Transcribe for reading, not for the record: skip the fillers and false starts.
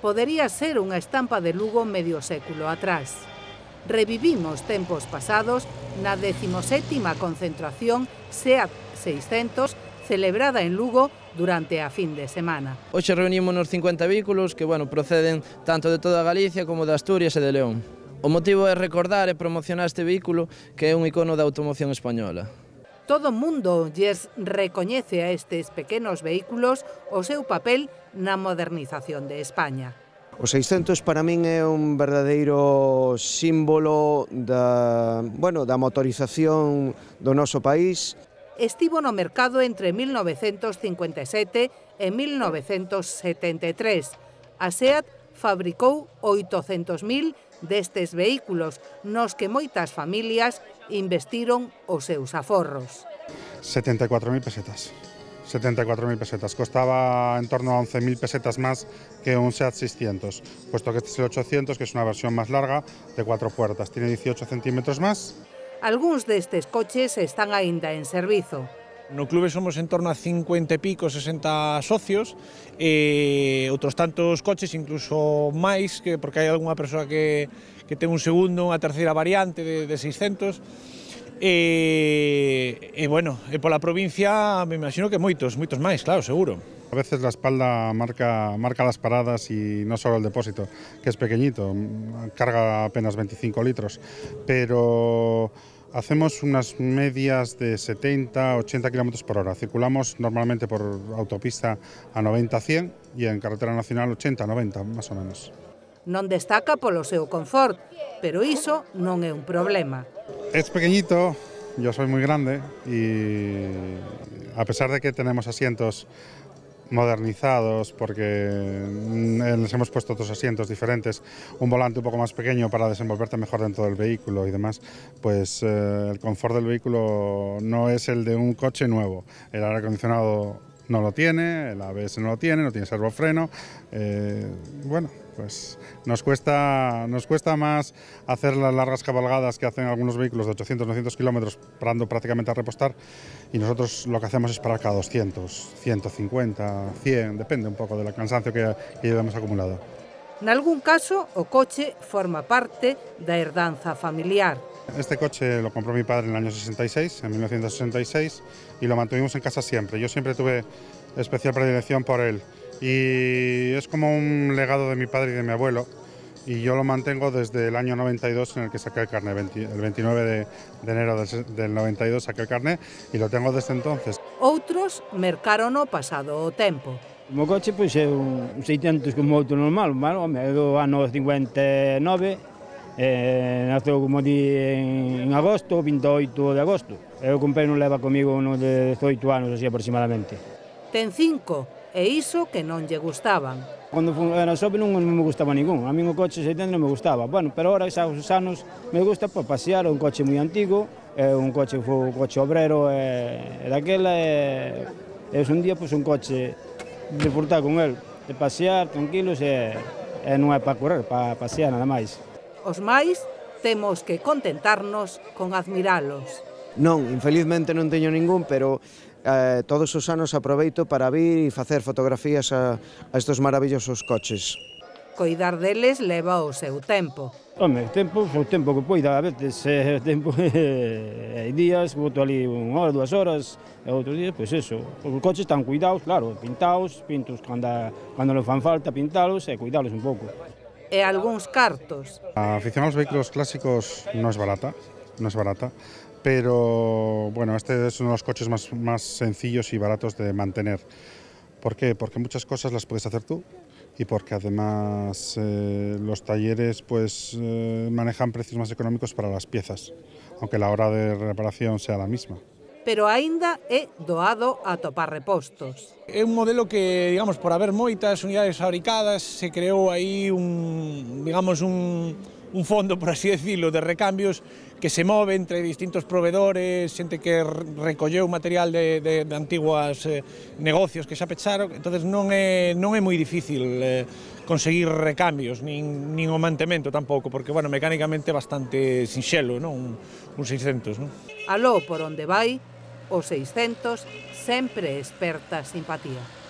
podería ser unha estampa de Lugo medio século atrás. Revivimos tempos pasados na 17ª concentración SEAT 600 celebrada en Lugo durante a fin de semana. Hoxe reunimos 50 vehículos que proceden tanto de toda Galicia como de Asturias e de León. O motivo é recordar e promocionar este vehículo que é un icono da automoción española. Todo o mundo lles recoñece a estes pequenos vehículos o seu papel na modernización de España. O 600 para min é un verdadeiro símbolo da motorización do noso país. Estivo no mercado entre 1957 e 1973. A SEAT fabricou 800.000 destes vehículos, nos que moitas familias investiron os seus aforros. 74.000 pesetas. 74.000 pesetas. Costaba en torno a 11.000 pesetas más que un SEAT 600, puesto que este es el 800, que es una versión más larga, de 4 puertas. Tiene 18 centímetros más. Algúns destes coches están aínda en servizo. No clube somos en torno a 50 e pico, 60 socios, e outros tantos coches, incluso máis, porque hai algunha persoa que ten un segundo, unha terceira variante de 600, e pola provincia me imagino que moitos máis, claro, seguro. A veces la espalda marca las paradas y no solo el depósito, que es pequeñito, carga apenas 25 litros, pero hacemos unas medias de 70-80 km por hora. Circulamos normalmente por autopista a 90-100 y en carretera nacional 80-90, más o menos. Non destaca polo seu confort, pero iso non é un problema. Es pequeñito, yo soy muy grande y a pesar de que tenemos asientos modernizados, porque les hemos puesto otros asientos diferentes, un volante un poco más pequeño para desenvolverte mejor dentro del vehículo y demás, pues el confort del vehículo no es el de un coche nuevo. El aire acondicionado no lo tiene, el ABS no lo tiene servofreno, pues nos cuesta más hacer las largas cabalgadas que hacen algunos vehículos de 800-900 kilómetros parando prácticamente a repostar, y nosotros lo que hacemos es parar cada 200, 150, 100, depende un poco del cansancio que llevamos acumulado. En algún caso, o coche forma parte da herdanza familiar. Este coche lo compró mi padre en el año 66, en 1966, y lo mantuvimos en casa siempre. Yo siempre tuve especial predilección por él. Y es como un legado de mi padre y de mi abuelo, y yo lo mantengo desde el año 92 en el que saqué el carné, el 29 de enero del 92 saqué el carné y lo tengo desde entonces. Outros mercarono pasado o tempo. O meu coche é un 600 como outro normal, é do ano 59, naceu como di en agosto, 28 de agosto. Eu comprei non leva comigo uno de 18 anos así aproximadamente. Ten 5. E iso que non lle gustaban. Cando era xoven non me gustaba ningún, a mí o coche 70 non me gustaba, pero ahora, xa os anos, me gusta para pasear, é un coche moi antigo, é un coche obrero, e daquela, e un día, un coche de disfrutar con el, de pasear tranquilos, e non é para correr, para pasear nada máis. Os máis temos que contentarnos con admiralos. Non, infelizmente non teño ningún, pero todos os anos aproveito para vir e facer fotografías a estes maravillosos coches. Coidar deles leva o seu tempo. Home, o tempo que poida, a veces hai días, boto ali 1 hora, 2 horas, e outros días, pois eso. Os coches están cuidados, claro, pintados cando le fan falta pintalos e cuidalos un pouco. E algúns cartos. A afición aos vehículos clásicos no es barata, pero este es uno de los coches más sencillos y baratos de mantener. ¿Por qué? Porque muchas cosas las puedes hacer tú y porque además los talleres manejan precios más económicos para las piezas, aunque la hora de reparación sea la misma. Pero aínda é doado atopar repostos. É un modelo que, digamos, por haber moitas unidades fabricadas, se creou aí un fondo, por así decirlo, de recambios que se move entre distintos proveedores, xente que recolleu material de antiguos negocios que xa pecharon, entonces non é moi difícil conseguir recambios, nin o mantemento tampouco, porque, mecánicamente é bastante sinxelo, un 600, non? Aló por onde vai, o 600 sempre esperta simpatía.